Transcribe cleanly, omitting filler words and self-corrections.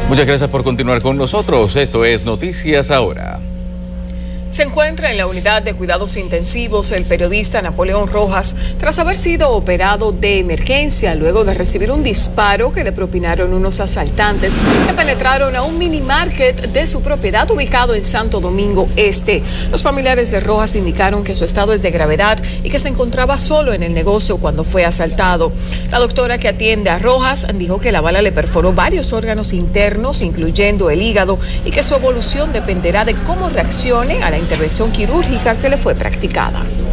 Muchas gracias por continuar con nosotros. Esto es Noticias Ahora. Se encuentra en la unidad de cuidados intensivos el periodista Napoleón Rojas tras haber sido operado de emergencia luego de recibir un disparo que le propinaron unos asaltantes que penetraron a un mini market de su propiedad ubicado en Santo Domingo Este. Los familiares de Rojas indicaron que su estado es de gravedad y que se encontraba solo en el negocio cuando fue asaltado. La doctora que atiende a Rojas dijo que la bala le perforó varios órganos internos, incluyendo el hígado, y que su evolución dependerá de cómo reaccione a la intervención quirúrgica que le fue practicada.